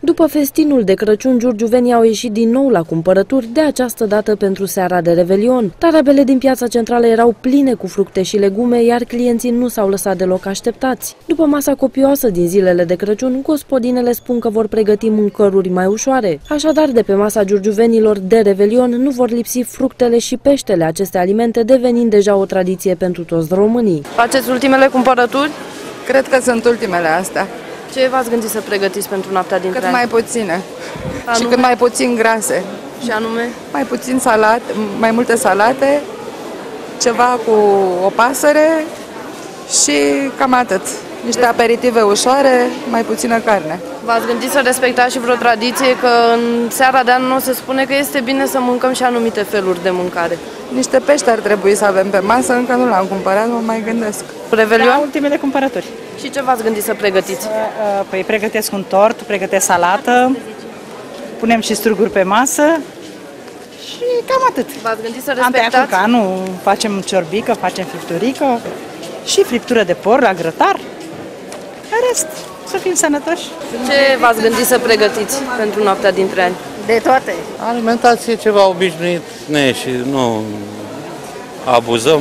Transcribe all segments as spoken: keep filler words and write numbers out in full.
După festinul de Crăciun, giurgiuvenii au ieșit din nou la cumpărături, de această dată pentru seara de Revelion. Tarabele din piața centrală erau pline cu fructe și legume, iar clienții nu s-au lăsat deloc așteptați. După masa copioasă din zilele de Crăciun, gospodinele spun că vor pregăti mâncăruri mai ușoare. Așadar, de pe masa giurgiuvenilor de Revelion nu vor lipsi fructele și peștele, aceste alimente devenind deja o tradiție pentru toți românii. Faceți ultimele cumpărături? Cred că sunt ultimele astea. Ce v-ați gândit să pregătiți pentru noaptea dintre Cât ani? mai puține. Anume? Și cât mai puțin grase. Și anume? Mai puțin salate, mai multe salate, ceva cu o pasăre și cam atât. Niște aperitive ușoare, mai puțină carne. V-ați gândit să respectați și vreo tradiție că în seara de anul nou se spune că este bine să mâncăm și anumite feluri de mâncare? Niște pești ar trebui să avem pe masă, încă nu l-am cumpărat, mă mai gândesc. Revelion? Da, ultimele cumpărături. Și ce v-ați gândit să pregătiți? Păi pregătesc un tort, pregătesc salată, punem și struguri pe masă și cam atât. V-ați gândit să Am tăiat respectați? curcanul, facem ciorbică, facem fripturică și friptură de porc la grătar. În rest, să fim sănătoși. Ce v-ați gândit să pregătiți pentru noaptea dintre ani? De toate. Alimentație ceva obișnuit, ne, și nu abuzăm,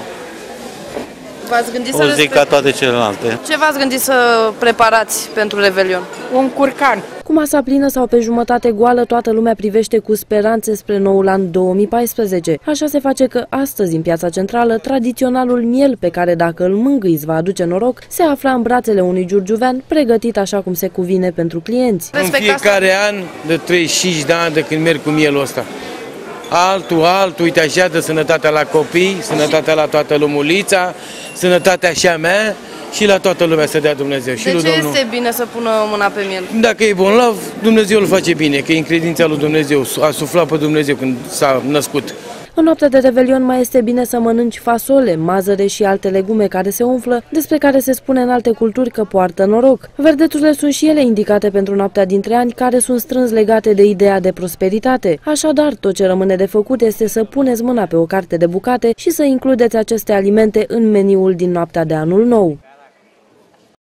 V-ați gândit să o zic ca respectați? toate celelalte. Ce v-ați gândit să preparați pentru Revelion? Un curcan. Cu masa plină sau pe jumătate goală, toată lumea privește cu speranțe spre noul an două mii paisprezece. Așa se face că astăzi, în piața centrală, tradiționalul miel, pe care dacă îl mângâi îți va aduce noroc, se afla în brațele unui giurgiuvean, pregătit așa cum se cuvine pentru clienți. În fiecare an, de treizeci și cinci de ani de când merg cu mielul ăsta. Altul, altul, uite așa, de sănătatea la copii, sănătatea la toată lumulița, sănătatea și a mea și la toată lumea să dea Dumnezeu. Și De lui ce Domnul. este bine să pună mâna pe miel? Dacă e bolnav, Dumnezeu îl face bine, că e în credința lui Dumnezeu, a suflat pe Dumnezeu când s-a născut. În noaptea de Revelion mai este bine să mănânci fasole, mazăre și alte legume care se umflă, despre care se spune în alte culturi că poartă noroc. Verdețurile sunt și ele indicate pentru noaptea dintre ani, care sunt strâns legate de ideea de prosperitate. Așadar, tot ce rămâne de făcut este să puneți mâna pe o carte de bucate și să includeți aceste alimente în meniul din noaptea de anul nou.